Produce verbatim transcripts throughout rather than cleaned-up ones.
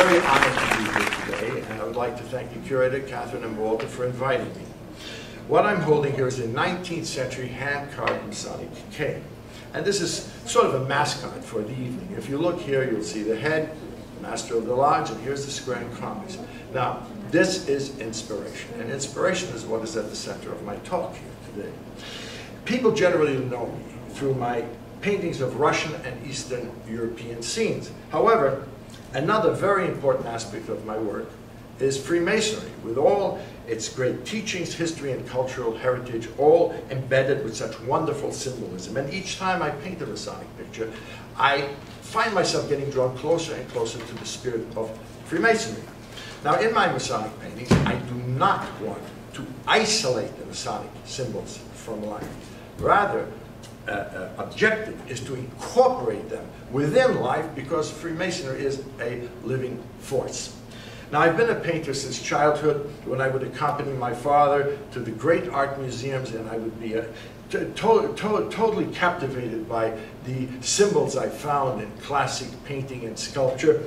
very honored to be here today, and I would like to thank the curator, Catherine and Walter, for inviting me. What I'm holding here is a nineteenth century hand-carved Masonic cane. And this is sort of a mascot for the evening. If you look here, you'll see the head, Master of the Lodge, and here's the square and compass. Now, this is inspiration, and inspiration is what is at the center of my talk here today. People generally know me through my paintings of Russian and Eastern European scenes. However, another very important aspect of my work is Freemasonry, with all its great teachings, history, and cultural heritage, all embedded with such wonderful symbolism. And each time I paint a Masonic picture, I find myself getting drawn closer and closer to the spirit of Freemasonry. Now, in my Masonic paintings, I do not want to isolate the Masonic symbols from life. Rather, uh, uh, objective is to incorporate them within life, because Freemasonry is a living force. Now, I've been a painter since childhood, when I would accompany my father to the great art museums, and I would be uh, to, to, to, totally captivated by the symbols I found in classic painting and sculpture.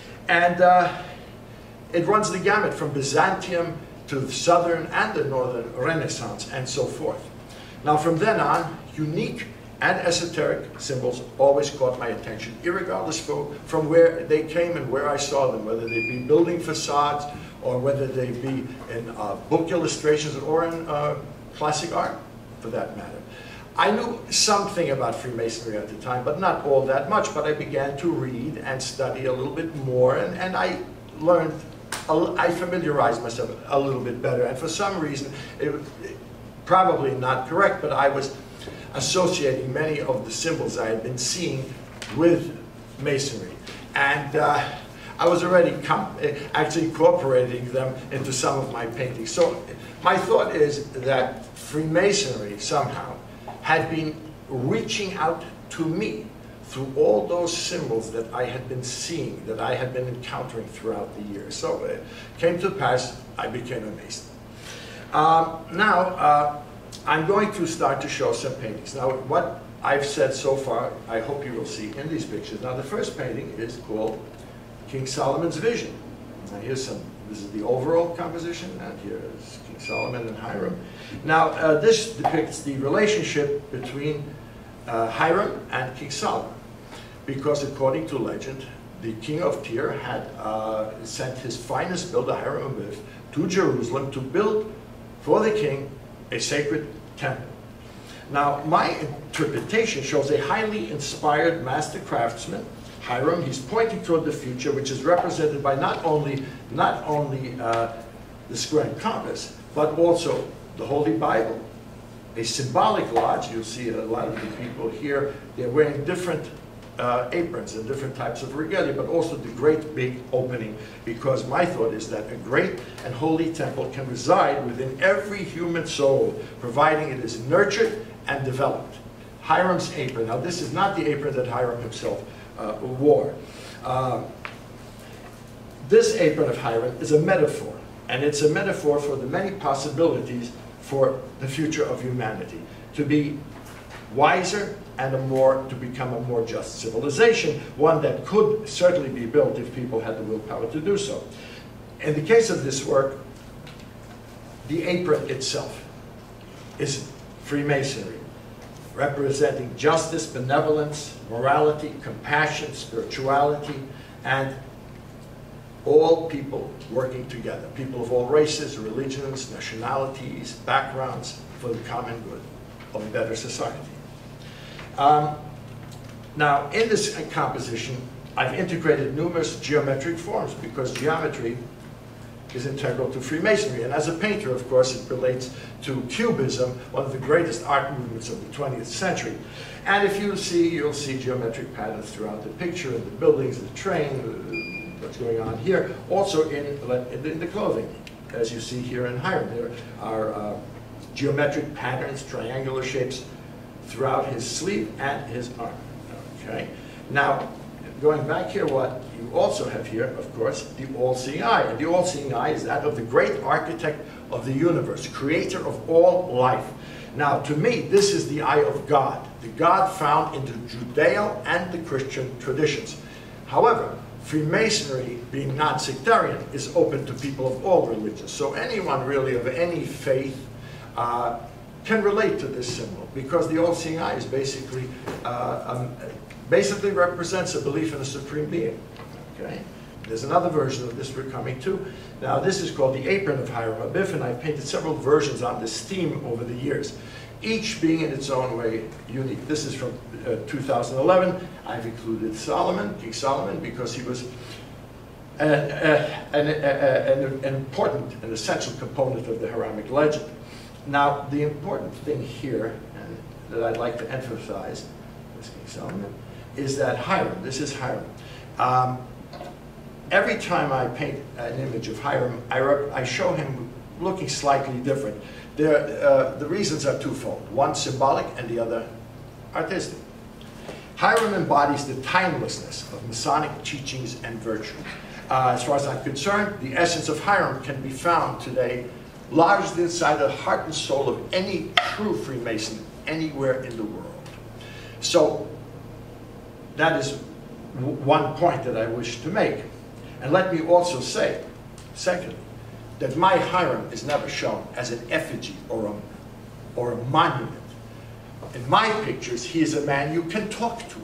And uh, it runs the gamut from Byzantium to the Southern and the Northern Renaissance, and so forth. Now, from then on, unique and esoteric symbols always caught my attention, irregardless from where they came and where I saw them, whether they be building facades or whether they be in uh, book illustrations or in uh, classic art, for that matter. I knew something about Freemasonry at the time, but not all that much, but I began to read and study a little bit more, and, and I learned, I familiarized myself a little bit better, and for some reason, it, it, probably not correct, but I was associating many of the symbols I had been seeing with Masonry. And uh, I was already actually incorporating them into some of my paintings. So my thought is that Freemasonry somehow had been reaching out to me through all those symbols that I had been seeing, that I had been encountering throughout the years. So it came to pass, I became a Mason. Um, now, uh, I'm going to start to show some paintings. Now, what I've said so far, I hope you will see in these pictures. Now, the first painting is called King Solomon's Vision. Now, here's some, this is the overall composition, and here is King Solomon and Hiram. Now, uh, this depicts the relationship between uh, Hiram and King Solomon, because according to legend, the king of Tyre had uh, sent his finest builder, Hiram Abiff, to Jerusalem to build for the king a sacred temple. Now, my interpretation shows a highly inspired master craftsman, Hiram. He's pointing toward the future, which is represented by not only, not only uh, the square and compass, but also the Holy Bible, a symbolic lodge. You'll see a lot of the people here, they're wearing different uh, aprons and different types of regalia, but also the great big opening, because my thought is that a great and holy temple can reside within every human soul, providing it is nurtured and developed. Hiram's apron. Now, this is not the apron that Hiram himself uh, wore. Uh, this apron of Hiram is a metaphor, and it's a metaphor for the many possibilities for the future of humanity, to be wiser and a more, to become a more just civilization, one that could certainly be built if people had the willpower to do so. In the case of this work, the apron itself is Freemasonry, representing justice, benevolence, morality, compassion, spirituality, and all people working together, people of all races, religions, nationalities, backgrounds, for the common good of a better society. Um, now, in this composition, I've integrated numerous geometric forms, because geometry is integral to Freemasonry. And as a painter, of course, it relates to Cubism, one of the greatest art movements of the twentieth century. And if you see, you'll see geometric patterns throughout the picture, in the buildings, the train, what's going on here, also in, in the clothing, as you see here in Hiram. There are uh, geometric patterns, triangular shapes, throughout his sleeve and his arm. Okay. Now, going back here, what you also have here, of course, the all-seeing eye. And the all-seeing eye is that of the great architect of the universe, creator of all life. Now, to me, this is the eye of God, the God found in the Judeo and the Christian traditions. However, Freemasonry, being non-sectarian, is open to people of all religions. So anyone really of any faith uh, can relate to this symbol, because the all-seeing eye is basically, uh, um, basically represents a belief in a supreme being. Okay? There's another version of this we're coming to. Now this is called the apron of Hiram Abiff, and I've painted several versions on this theme over the years, each being in its own way unique. This is from uh, two thousand eleven. I've included Solomon, King Solomon, because he was a, a, an, a, an, an important and essential component of the Hiramic legend. Now, the important thing here, and that I'd like to emphasize, this King Solomon, is that Hiram, this is Hiram. Um, every time I paint an image of Hiram, I, I show him looking slightly different. There, uh, the reasons are twofold. One symbolic and the other artistic. Hiram embodies the timelessness of Masonic teachings and virtue. Uh, as far as I'm concerned, the essence of Hiram can be found today largely inside the heart and soul of any true Freemason anywhere in the world. So that is w one point that I wish to make. And let me also say, secondly, that my Hiram is never shown as an effigy or a, or a monument. In my pictures, he is a man you can talk to.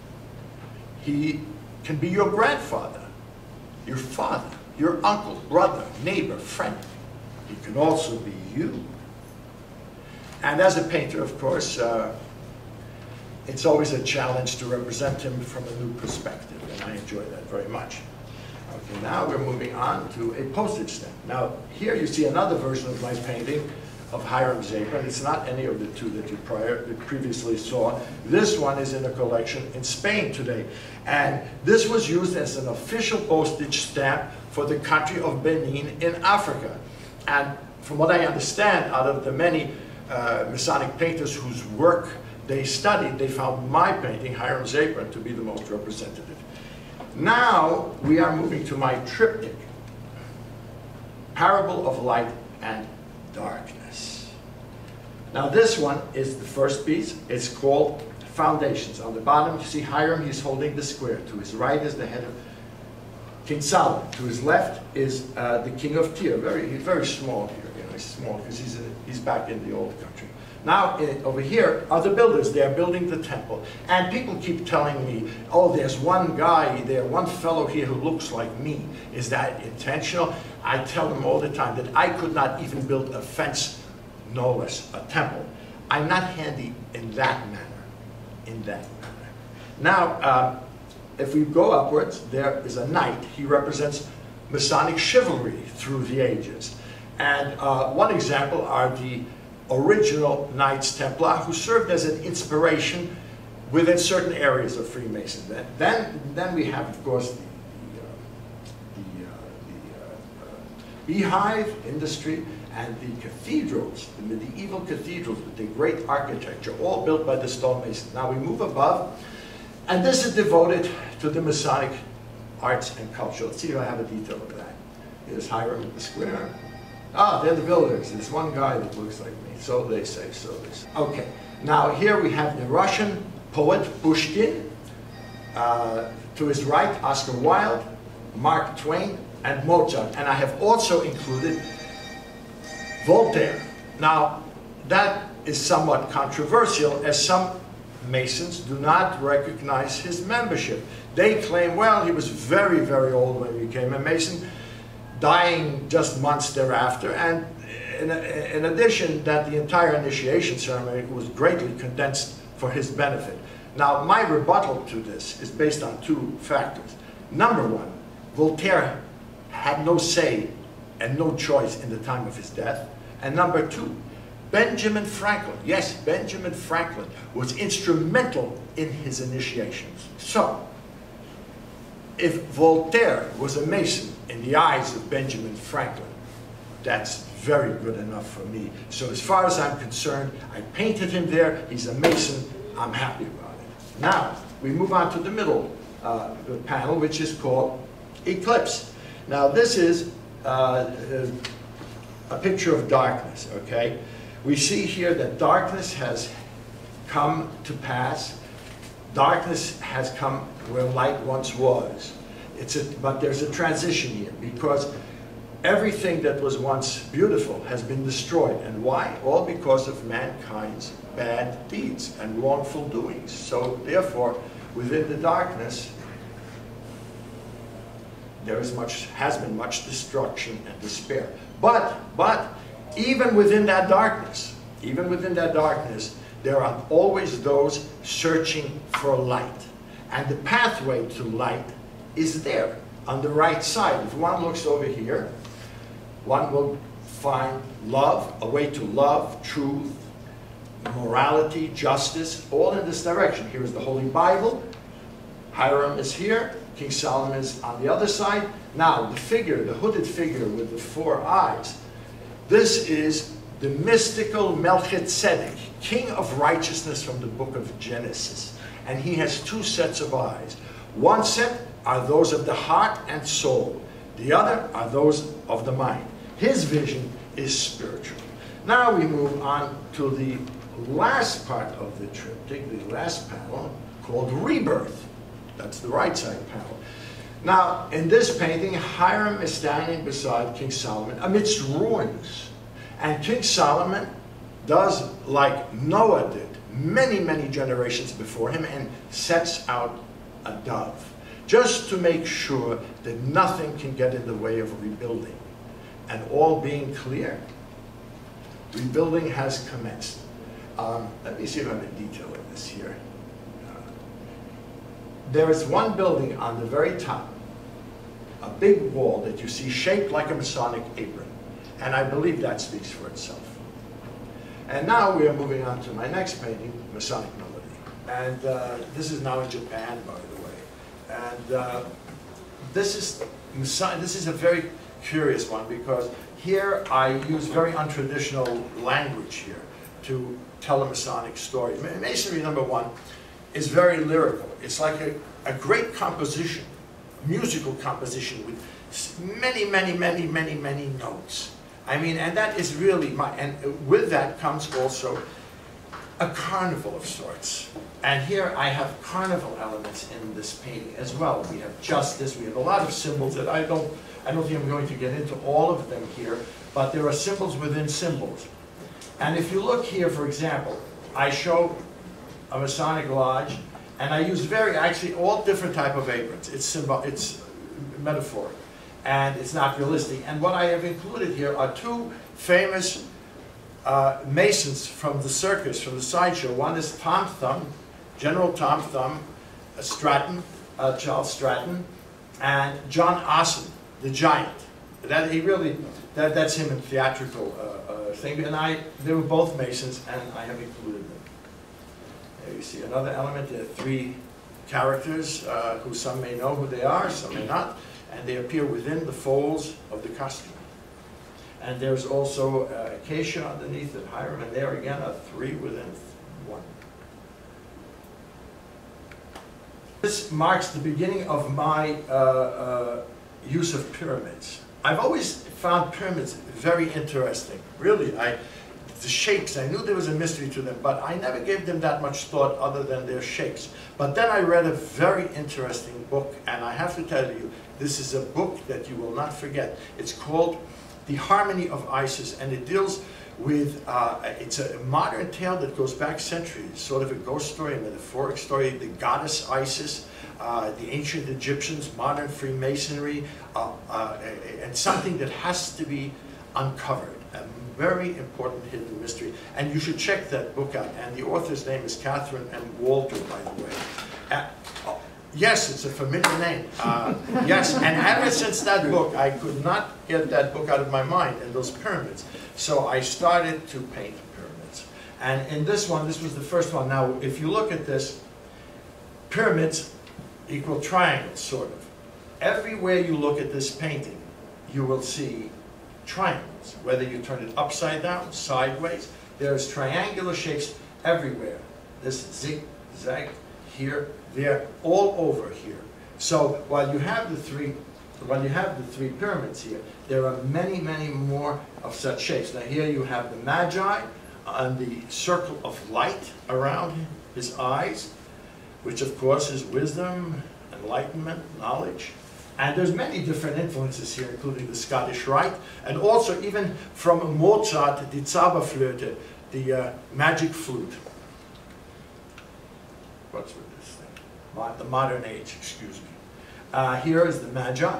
He can be your grandfather, your father, your uncle, brother, neighbor, friend. He can also be you. And as a painter, of course, uh, it's always a challenge to represent him from a new perspective, and I enjoy that very much. Okay, now we're moving on to a postage stamp. Now, here you see another version of my painting of Hiram's apron. It's not any of the two that you prior, that previously saw. This one is in a collection in Spain today. And this was used as an official postage stamp for the country of Benin in Africa. And from what I understand, out of the many uh, Masonic painters whose work they studied, they found my painting, Hiram's apron, to be the most representative. Now we are moving to my triptych, Parable of Light and Darkness. Now this one is the first piece. It's called Foundations. On the bottom you see Hiram, he's holding the square. To his right is the head of King Solomon. To his left is uh, the King of Tyre. Very, he's very small here. You know, he's small because he's, in, he's back in the old country. Now, in, over here are the builders. They are building the temple. And people keep telling me, oh, there's one guy there, one fellow here who looks like me. Is that intentional? I tell them all the time that I could not even build a fence, no less a temple. I'm not handy in that manner. In that manner. Now, uh, if we go upwards, there is a knight. He represents Masonic chivalry through the ages. And uh, one example are the original Knights Templar who served as an inspiration within certain areas of Freemasonry. Then, then we have, of course, the, the, uh, the, uh, the uh, uh, beehive industry and the cathedrals, the medieval cathedrals with the great architecture, all built by the stonemasons. Now we move above, and this is devoted to the Masonic arts and culture. Let's see if I have a detail of that. Here's Hiram at the square. Ah, they're the builders. There's one guy that looks like me. So they say, so they say. Okay, now here we have the Russian poet Pushkin. Uh, to his right, Oscar Wilde, Mark Twain, and Mozart. And I have also included Voltaire. Now, that is somewhat controversial, as some Masons do not recognize his membership. They claim, well, he was very, very old when he became a Mason, dying just months thereafter, and in, in addition, that the entire initiation ceremony was greatly condensed for his benefit. Now, my rebuttal to this is based on two factors. Number one, Voltaire had no say and no choice in the time of his death. And number two, Benjamin Franklin, yes, Benjamin Franklin was instrumental in his initiations. So, if Voltaire was a Mason in the eyes of Benjamin Franklin, that's very good enough for me. So as far as I'm concerned, I painted him there, he's a Mason, I'm happy about it. Now, we move on to the middle uh, panel, which is called Eclipse. Now this is uh, a picture of darkness, okay? We see here that darkness has come to pass. Darkness has come where light once was. It's a, but there's a transition here, because everything that was once beautiful has been destroyed. And why? All because of mankind's bad deeds and wrongful doings. So therefore, within the darkness, there is much, has been much destruction and despair. But, but, even within that darkness, even within that darkness, there are always those searching for light. And the pathway to light is there, on the right side. If one looks over here, one will find love, a way to love, truth, morality, justice, all in this direction. Here is the Holy Bible. Hiram is here. King Solomon is on the other side. Now, the figure, the hooded figure with the four eyes, this is the mystical Melchizedek, king of righteousness from the book of Genesis. And he has two sets of eyes. One set are those of the heart and soul. The other are those of the mind. His vision is spiritual. Now we move on to the last part of the triptych, the last panel, called Rebirth. That's the right side panel. Now, in this painting, Hiram is standing beside King Solomon amidst ruins. And King Solomon does like Noah did, many, many generations before him, and sets out a dove, just to make sure that nothing can get in the way of rebuilding. And all being clear, rebuilding has commenced. Um, let me see if I'm in detail in this here. Uh, there is one building on the very top, a big wall that you see shaped like a Masonic apron. And I believe that speaks for itself. And now we are moving on to my next painting, Masonic Melody. And uh, this is now in Japan, by the way. And uh, this is this is a very curious one, because here I use very untraditional language here to tell a Masonic story. Masonry, number one, is very lyrical. It's like a, a great composition, musical composition with many, many, many, many, many notes. I mean, and that is really my, and with that comes also a carnival of sorts. And here I have carnival elements in this painting as well. We have justice, we have a lot of symbols that I don't, I don't think I'm going to get into all of them here, but there are symbols within symbols. And if you look here, for example, I show a Masonic lodge, and I use very, actually, all different type of aprons. It's symbol, it's metaphoric, and it's not realistic. And what I have included here are two famous uh, Masons from the circus, from the sideshow. One is Tom Thumb, General Tom Thumb, uh, Stratton, uh, Charles Stratton, and John Ossen, the giant. That he really, that, that's him in theatrical uh, uh, thing. And I, they were both Masons, and I have included them. There you see another element. There are three characters uh, who some may know who they are, some may not, and they appear within the folds of the costume. And there's also uh, acacia underneath it, Hiram, and there again are three within one. This marks the beginning of my uh, uh, use of pyramids. I've always found pyramids very interesting. Really, I, the shapes, I knew there was a mystery to them, but I never gave them that much thought other than their shapes. But then I read a very interesting book, and I have to tell you, this is a book that you will not forget. It's called The Harmony of Isis, and it deals with, uh, it's a modern tale that goes back centuries, sort of a ghost story, a metaphoric story, the goddess Isis, uh, the ancient Egyptians, modern Freemasonry, uh, uh, and something that has to be uncovered, a very important hidden mystery. And you should check that book out. And the author's name is Catherine M. Walter, by the way. Uh, oh, yes, it's a familiar name. Uh, yes, and ever since that book, I could not get that book out of my mind, and those pyramids. So I started to paint pyramids. And in this one, this was the first one. Now, if you look at this, pyramids equal triangles, sort of. Everywhere you look at this painting, you will see triangles. Whether you turn it upside down, sideways, there's triangular shapes everywhere. This zigzag here, there, all over here. So while you have the three, while you have the three pyramids here, there are many, many more of such shapes. Now here you have the Magi on the circle of light around his eyes, which of course is wisdom, enlightenment, knowledge. And there's many different influences here, including the Scottish Rite, and also even from Mozart, the Zauberflöte, the uh, magic flute. What's with this thing? Mo the modern age, excuse me. Uh, here is the Magi.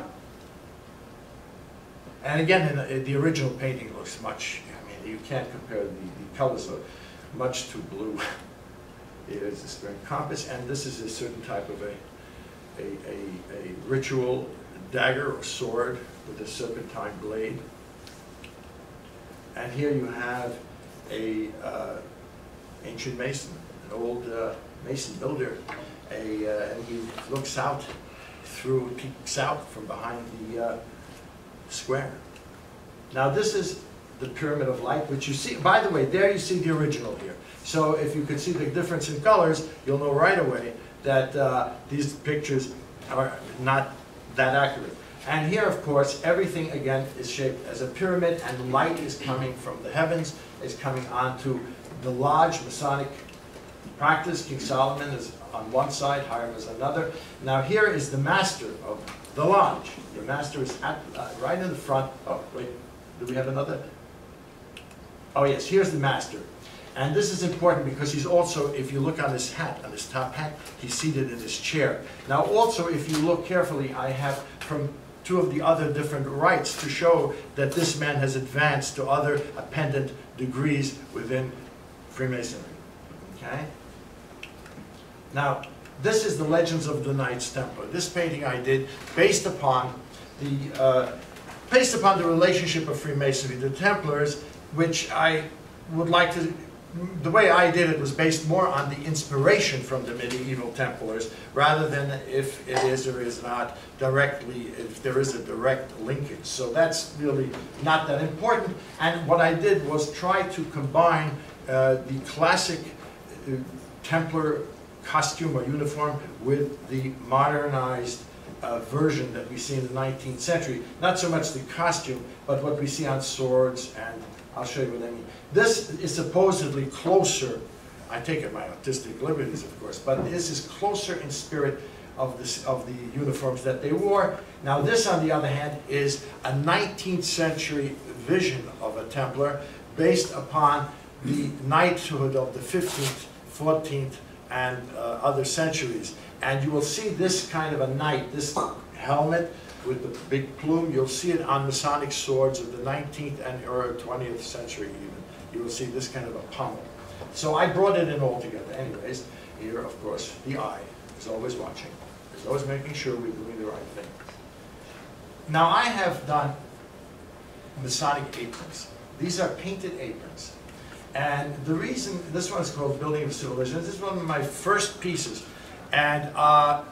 And again, in the, in the original painting looks much, I mean, you can't compare the, the colors are much too blue. Here is the square compass, and this is a certain type of a, a, a, a ritual dagger or sword with a serpentine blade. And here you have a uh, ancient mason, an old uh, mason builder, a, uh, and he looks out through, peeks out from behind the uh, square. Now this is the Pyramid of Light, which you see, by the way, there you see the original here. So if you could see the difference in colors, you'll know right away that uh, these pictures are not that accurate. And here, of course, everything again is shaped as a pyramid, and light is coming from the heavens, is coming onto the lodge, Masonic practice. King Solomon is on one side, Hiram is another. Now here is the master of the lodge. The master is at, uh, right in the front. Oh, wait, do we have another? Oh yes, here's the master. And this is important because he's also, if you look on his hat, on his top hat, he's seated in his chair. Now also, if you look carefully, I have from two of the other different rites to show that this man has advanced to other appendant degrees within Freemasonry. Okay? Now, this is the Legends of the Knights Templar. This painting I did based upon the, uh, based upon the relationship of Freemasonry, the Templars, which I would like to, the way I did it was based more on the inspiration from the medieval Templars, rather than if it is or is not directly, if there is a direct linkage. So that's really not that important. And what I did was try to combine uh, the classic uh, Templar costume or uniform with the modernized uh, version that we see in the nineteenth century. Not so much the costume, but what we see on swords, and I'll show you what I mean. This is supposedly closer, I take it my artistic liberties of course, but this is closer in spirit of, this, of the uniforms that they wore. Now this, on the other hand, is a nineteenth century vision of a Templar based upon the knighthood of the fifteenth, fourteenth, and uh, other centuries. And you will see this kind of a knight, this helmet with the big plume, you'll see it on Masonic swords of the nineteenth and or twentieth century even. You will see this kind of a pommel. So I brought it in all together. Anyways, here, of course, the eye is always watching. Is always making sure we're doing the right thing. Now I have done Masonic aprons. These are painted aprons. And the reason, this one is called Building of Civilization. This is one of my first pieces. And uh,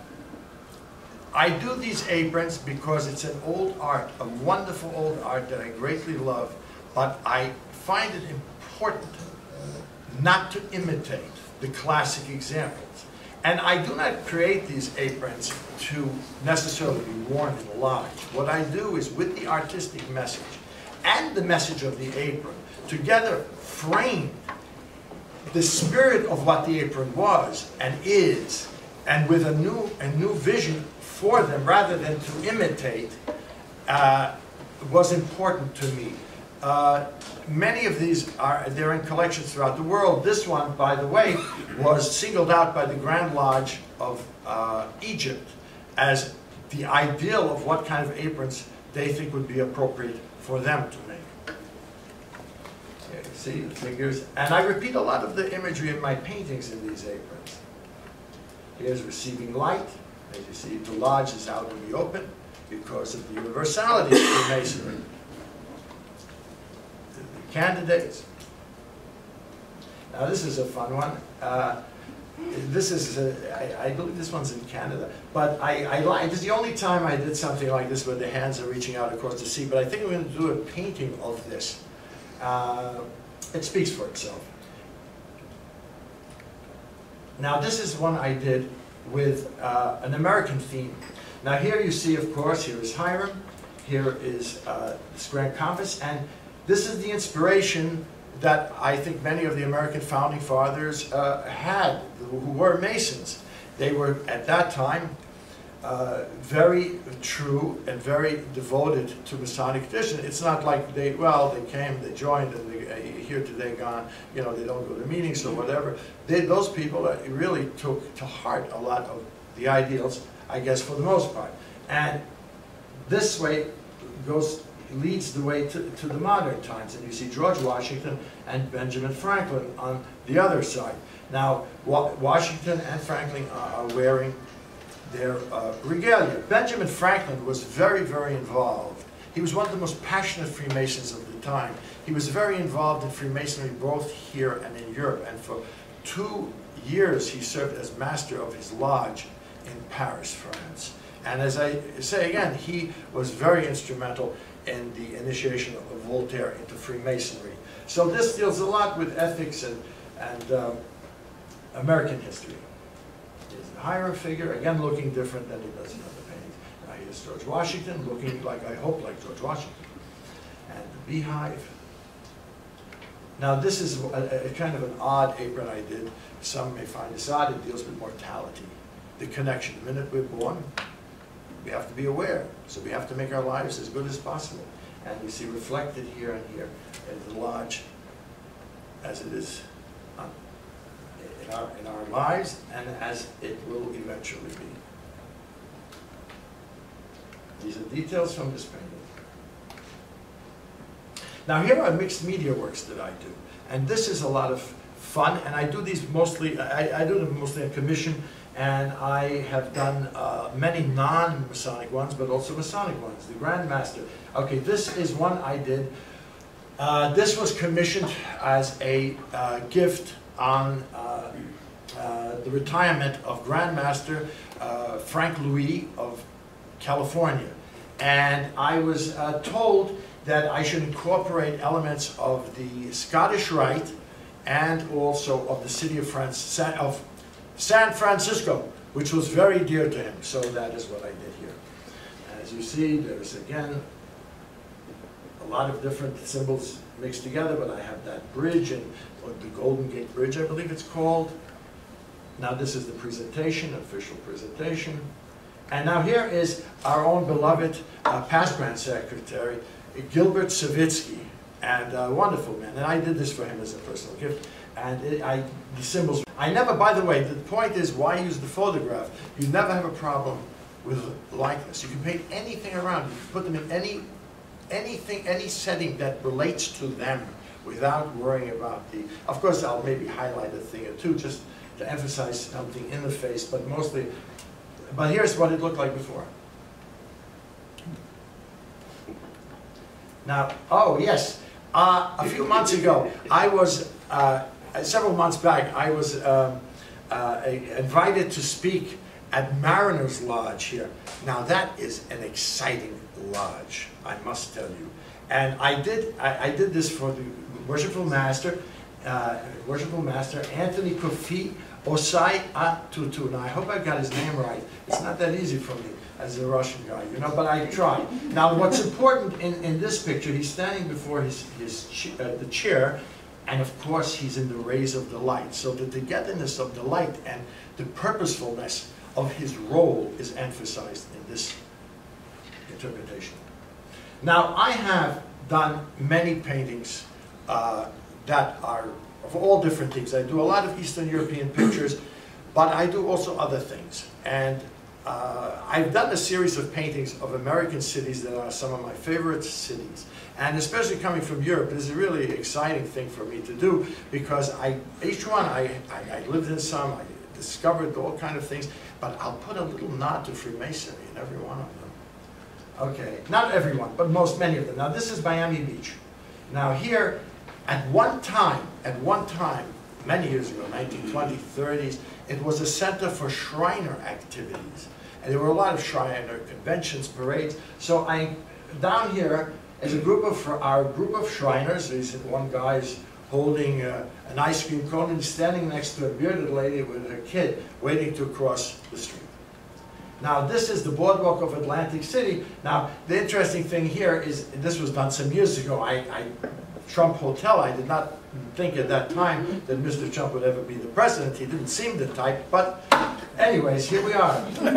I do these aprons because it's an old art, a wonderful old art that I greatly love. But I find it important not to imitate the classic examples. And I do not create these aprons to necessarily be worn in the lodge. What I do is, with the artistic message and the message of the apron, together frame the spirit of what the apron was and is, and with a new, a new vision for them, rather than to imitate, uh, was important to me. Uh, many of these are, they're in collections throughout the world. This one, by the way, was singled out by the Grand Lodge of uh, Egypt as the ideal of what kind of aprons they think would be appropriate for them to make. Here you see the figures. And I repeat a lot of the imagery in my paintings in these aprons. Here's receiving light. As you see, the lodge is out in the open because of the universality of Freemasonry. The candidates. Now this is a fun one. Uh, this is, a, I, I believe this one's in Canada. But I, I like, this is the only time I did something like this where the hands are reaching out across the sea. But I think I'm going to do a painting of this. Uh, it speaks for itself. Now this is one I did with uh, an American theme. Now here you see, of course, here is Hiram, here is uh, this grand compass, and this is the inspiration that I think many of the American founding fathers uh, had, who were Masons. They were, at that time, uh, very true and very devoted to Masonic tradition. It's not like they, well, they came, they joined, and they, uh, here today, gone, you know, they don't go to meetings or whatever. They, those people uh, really took to heart a lot of the ideals, I guess, for the most part. And this way goes, leads the way to, to the modern times. And you see George Washington and Benjamin Franklin on the other side. Now, Wa Washington and Franklin are, are wearing their uh, regalia. Benjamin Franklin was very, very involved. He was one of the most passionate Freemasons of the time. He was very involved in Freemasonry both here and in Europe. And for two years, he served as master of his lodge in Paris, France. And as I say again, he was very instrumental in the initiation of Voltaire into Freemasonry. So this deals a lot with ethics and, and um, American history. Here's the hierarch figure, again looking different than he does in other paintings. Now here's George Washington, looking like, I hope, like George Washington. And the beehive. Now this is a, a kind of an odd apron I did. Some may find this odd. It deals with mortality. The connection. The minute we're born, we have to be aware. So we have to make our lives as good as possible. And you see reflected here and here in the lodge as it is on, in, our, in our lives and as it will eventually be. These are details from this painting. Now here are mixed media works that I do. And this is a lot of fun. And I do these mostly, I, I do them mostly on commission. And I have done uh, many non-Masonic ones, but also Masonic ones. The Grand Master. Okay, this is one I did. Uh, this was commissioned as a uh, gift on uh, uh, the retirement of Grand Master uh, Frank Louis of California. And I was uh, told that I should incorporate elements of the Scottish Rite and also of the city of France, of San Francisco, which was very dear to him. So that is what I did here. As you see, there's again a lot of different symbols mixed together, but I have that bridge, and or the Golden Gate Bridge, I believe it's called. Now this is the presentation, official presentation. And now here is our own beloved uh, past Grand Secretary, Gilbert Savitsky, and a wonderful man. And I did this for him as a personal gift. And it, I, the symbols, I never, by the way, the point is why use the photograph? You never have a problem with likeness. You can paint anything around. You can put them in any, anything, any setting that relates to them without worrying about the, of course I'll maybe highlight a thing or two just to emphasize something in the face, but mostly, but here's what it looked like before. Now, oh yes, uh, a few months ago, I was, uh, several months back, I was um, uh, invited to speak at Mariners Lodge here. Now that is an exciting lodge, I must tell you. And I did, I, I did this for the Worshipful Master, uh, Worshipful Master Anthony Kofi Osai Atutu. Now I hope I got his name right. It's not that easy for me as a Russian guy, you know, but I tried. Now what's important in, in this picture, he's standing before his, his ch uh, the chair, and of course he's in the rays of the light. So the togetherness of the light and the purposefulness of his role is emphasized in this interpretation. Now I have done many paintings uh, that are of all different things. I do a lot of Eastern European pictures, but I do also other things. And uh, I've done a series of paintings of American cities that are some of my favorite cities. And especially coming from Europe, this is a really exciting thing for me to do, because I, each one, I, I, I lived in some, I discovered all kind of things, but I'll put a little nod to Freemasonry in every one of them. Okay, not everyone, but most, many of them. Now this is Miami Beach. Now here, at one time, at one time, many years ago, nineteen twenties, thirties, it was a center for Shriner activities. And there were a lot of Shriner conventions, parades. So I, down here, as a group of, our group of Shriners, there's one guy's holding uh, an ice cream cone and he's standing next to a bearded lady with her kid waiting to cross the street. Now this is the boardwalk of Atlantic City. Now the interesting thing here is, this was done some years ago. I, I Trump Hotel, I did not think at that time that Mister Trump would ever be the president. He didn't seem the type, but anyways, here we are. Uh,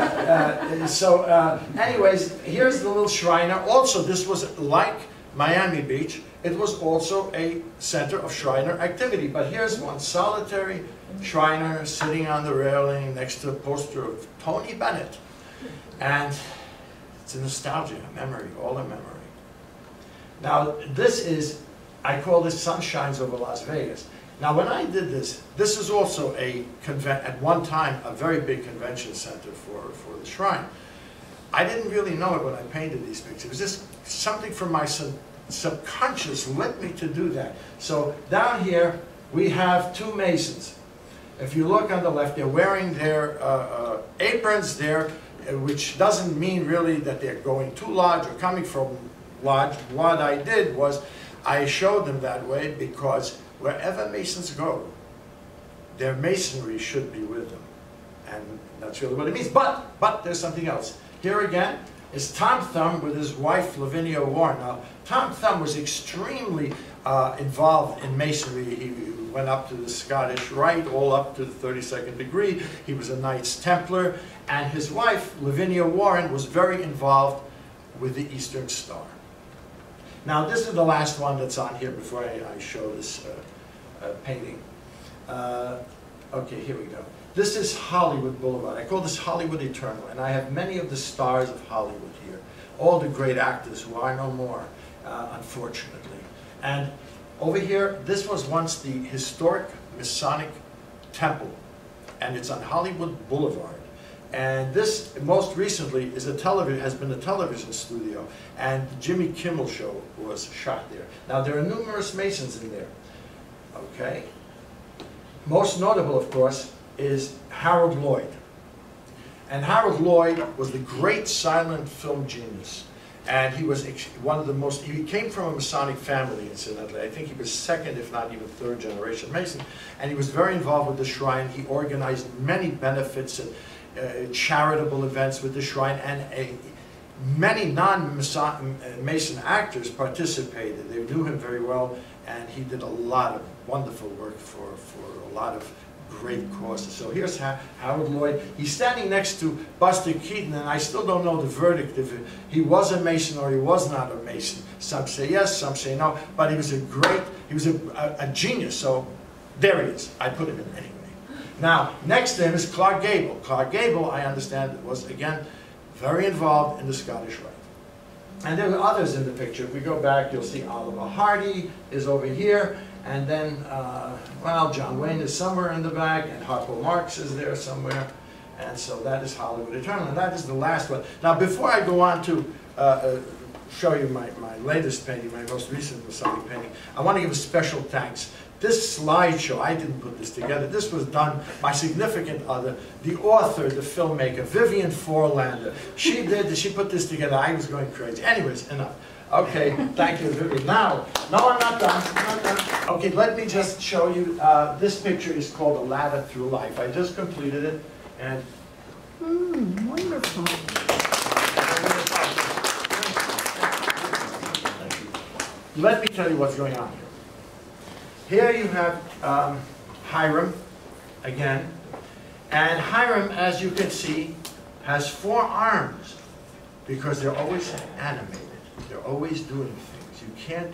uh, so, uh, anyways, here's the little Shriner. Also, this was like Miami Beach. It was also a center of Shriner activity. But here's one solitary Shriner sitting on the railing next to a poster of Tony Bennett. And it's a nostalgia, a memory, all a memory. Now, this is, I call this Sunshines over Las Vegas. Now, when I did this, this is also a, at one time, a very big convention center for, for the shrine. I didn't really know it when I painted these pictures. It was just something from my sub subconscious led me to do that. So down here, we have two Masons. If you look on the left, they're wearing their uh, uh, aprons there, uh, which doesn't mean really that they're going too large or coming from large. What I did was I showed them that way because wherever Masons go, their masonry should be with them. And that's really what it means. But, but there's something else. Here again is Tom Thumb with his wife, Lavinia Warren. Now, Tom Thumb was extremely uh, involved in masonry. He went up to the Scottish Rite, all up to the thirty-second degree. He was a Knights Templar. And his wife, Lavinia Warren, was very involved with the Eastern Star. Now, this is the last one that's on here before I, I show this uh, uh, painting. Uh, okay, here we go. This is Hollywood Boulevard. I call this Hollywood Eternal, and I have many of the stars of Hollywood here. All the great actors who are no more, uh, unfortunately. And over here, this was once the historic Masonic temple, and it's on Hollywood Boulevard. And this, most recently, is a television, has been a television studio, and the Jimmy Kimmel show was shot there. Now, there are numerous Masons in there, okay? Most notable, of course, is Harold Lloyd. And Harold Lloyd was the great silent film genius. And he was one of the most, he came from a Masonic family, incidentally. I think he was second, if not even third generation Mason. And he was very involved with the shrine. He organized many benefits and uh, charitable events with the shrine. And a, many non-Mason actors participated. They knew him very well. And he did a lot of wonderful work for, for a lot of great causes. So here's ha Howard Lloyd. He's standing next to Buster Keaton, and I still don't know the verdict if it, he was a Mason or he was not a Mason. Some say yes, some say no, but he was a great, he was a, a, a genius, so there he is. I put him in anyway. Now, next to him is Clark Gable. Clark Gable, I understand, was, again, very involved in the Scottish Rite. And there were others in the picture. If we go back, you'll see Oliver Hardy is over here. And then, uh, well, John Wayne is somewhere in the back, and Harpo Marx is there somewhere. And so that is Hollywood Eternal, and that is the last one. Now, before I go on to uh, uh, show you my, my latest painting, my most recent Masonic painting, I want to give a special thanks. This slideshow, I didn't put this together. This was done by significant other, the author, the filmmaker, Vivian Forlander. She did, she put this together. I was going crazy. Anyways, enough. Okay, thank you, Vivian. Now, no, I'm not done. I'm not done. Okay, let me just show you. Uh, this picture is called A Ladder Through Life. I just completed it, and mm, wonderful. Let me tell you what's going on here. Here you have um, Hiram again, and Hiram, as you can see, has four arms because they're always animated. They're always doing things. You can't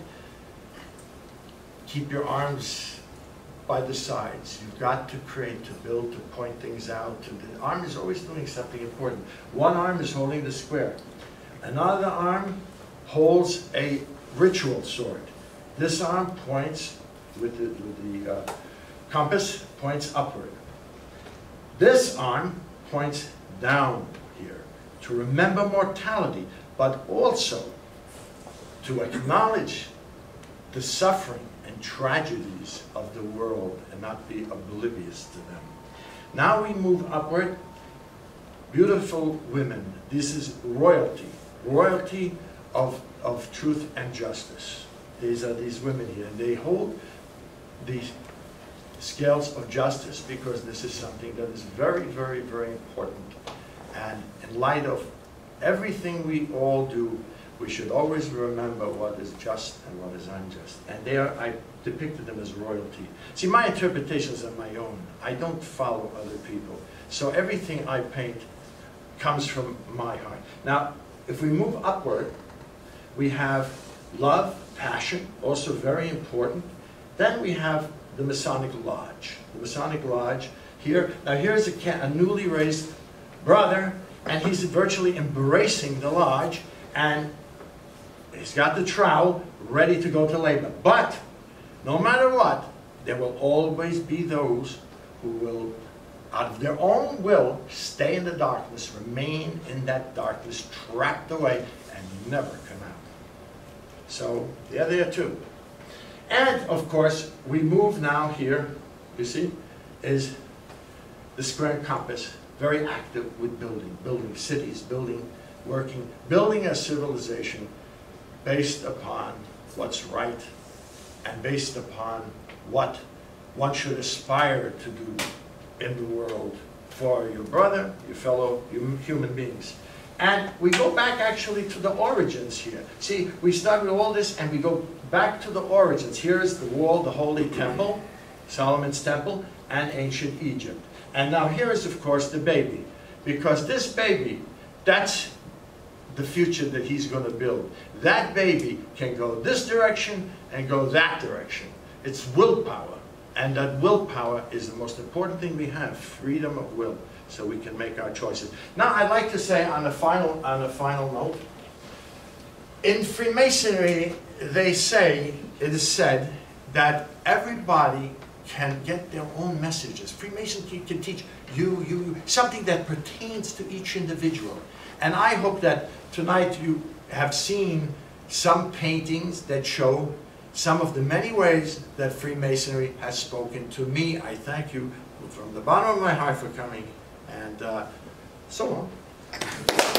keep your arms by the sides. You've got to create, to build, to point things out. To, the arm is always doing something important. One arm is holding the square. Another arm holds a ritual sword. This arm points with the, with the uh, compass, points upward. This arm points down here to remember mortality, but also to acknowledge the suffering and tragedies of the world and not be oblivious to them. Now we move upward. Beautiful women. This is royalty. Royalty of, of truth and justice. These are these women here. And they hold these scales of justice because this is something that is very, very, very important. And in light of everything we all do, we should always remember what is just and what is unjust. And there I depicted them as royalty. See, my interpretations are my own. I don't follow other people. So everything I paint comes from my heart. Now, if we move upward, we have love, passion, also very important. Then we have the Masonic Lodge. The Masonic Lodge here. Now here's a, a newly raised brother, and he's virtually embracing the lodge, and he's got the trowel ready to go to labor. But no matter what, there will always be those who will, out of their own will, stay in the darkness, remain in that darkness, trapped away, and never come out. So they're there too. And of course, we move now here, you see, is the square compass, very active with building, building cities, building, working, building a civilization based upon what's right and based upon what one should aspire to do in the world for your brother, your fellow human beings. And we go back actually to the origins here. See, we start with all this and we go back to the origins. Here is the wall, the Holy Temple, Solomon's Temple, and ancient Egypt. And now here is, of course, the baby. Because this baby, that's the future that he's going to build. That baby can go this direction and go that direction. It's willpower. And that willpower is the most important thing we have, freedom of will, so we can make our choices. Now, I'd like to say on a final, on a final note, in Freemasonry, they say, it is said, that everybody can get their own messages. Freemason can teach you, you, you, something that pertains to each individual. And I hope that tonight you have seen some paintings that show some of the many ways that Freemasonry has spoken to me. I thank you from the bottom of my heart for coming, and uh, so on.